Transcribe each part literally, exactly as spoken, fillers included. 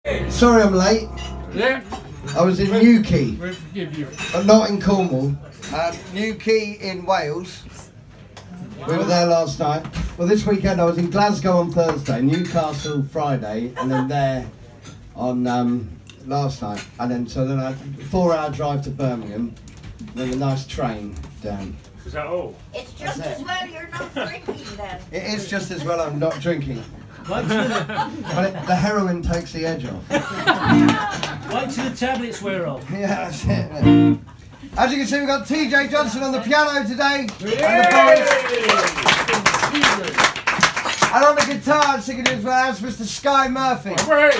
Sorry I'm late. Yeah. I was in Newquay. We'll forgive you. But not in Cornwall. Um, Newquay in Wales. We were there last night. Well, this weekend I was in Glasgow on Thursday, Newcastle Friday, and then there on um, last night. And then so then I had a four-hour drive to Birmingham, then a nice train down. Is that all? It's just as well you're not drinking then. It is just as well I'm not drinking. But it, the heroin takes the edge off. Wait till the tablets wear off. Yeah, that's it. As you can see, we've got T J Johnson on the piano today. And on the guitar, singing as well as Mister Sky Murphy.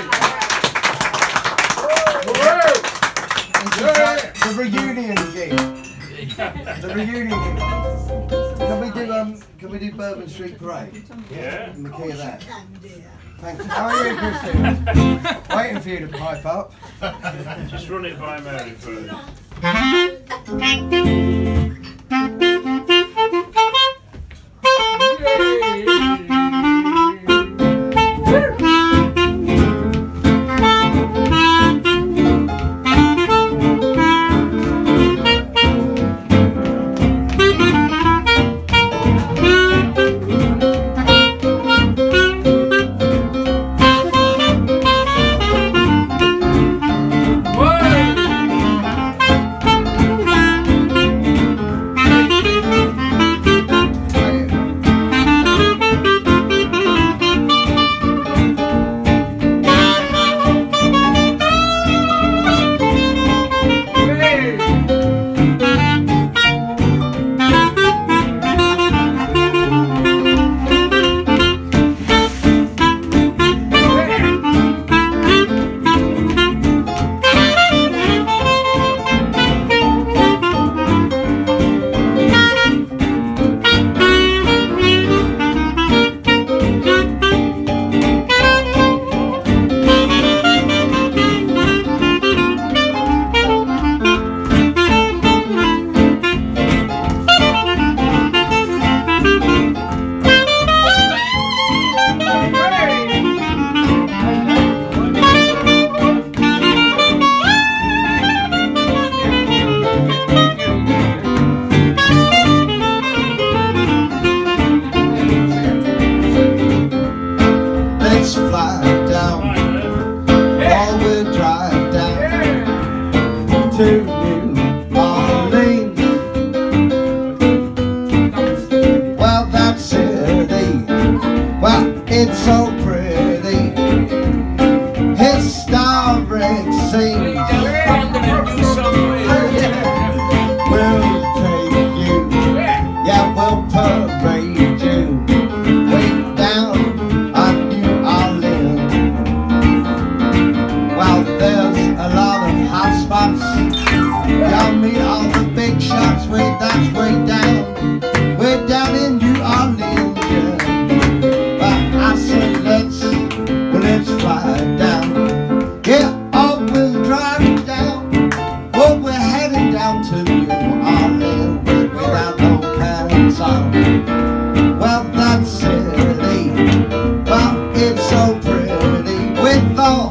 The reunion gig. The reunion gig. Can we do um? Can we do Bourbon Street Parade? Yeah. In the key of that. Thanks. How are you, Christian? Waiting for you to pipe up. Just run it by Mary first. It's so pretty, historic scenes. We'll take you, yeah, we'll parade you way down on New Orleans. Well, there's a lot of hot spots. Y'all meet all the big shots, way that's way down, way down in New Orleans. Let's, well, let's fly down. Yeah, oh, we'll drive down. Oh, we're heading down to New Orleans without no pants on. Well, that's silly, but it's so pretty with all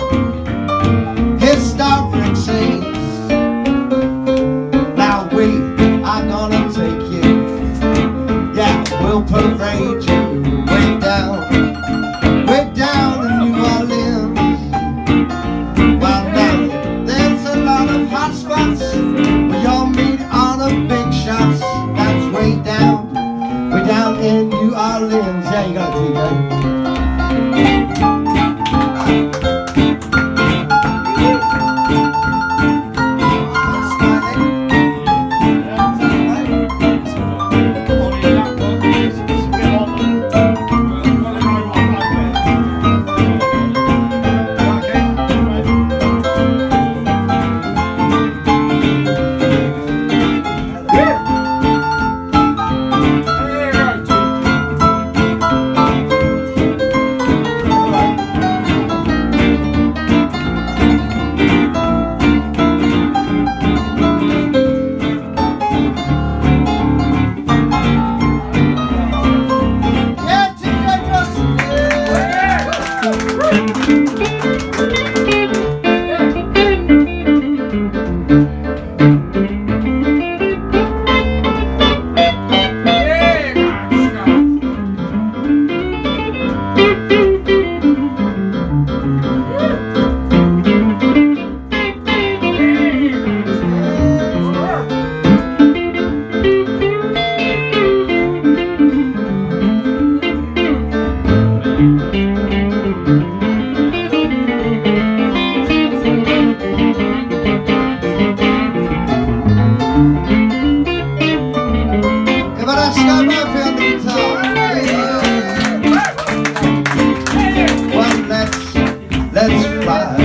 historic scenes. Now we are gonna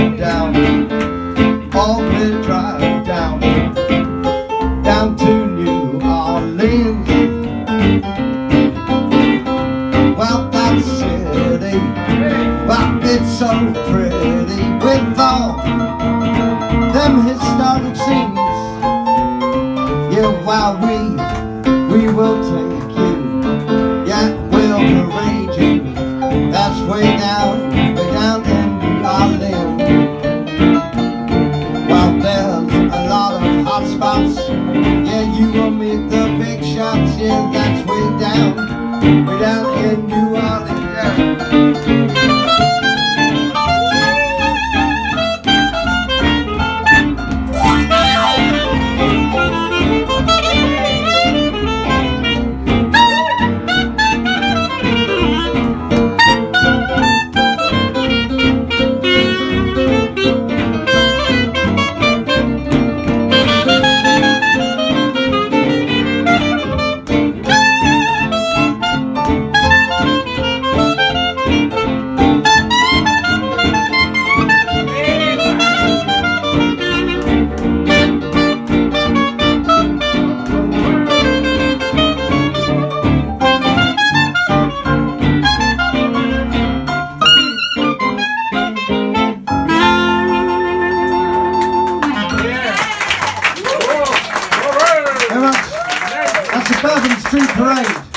drive down, oh, we'll drive down, down to New Orleans. Well, that city, well, it's so pretty with all them historic scenes. Yeah, while we, we will take you, yeah, we'll parade you. That's way down, way down in New Orleans. Well, there's a lot of hot spots, yeah, you will meet the big shots. Yeah, that's way down, way down in New Orleans, yeah. That's the Bourbon Street Parade.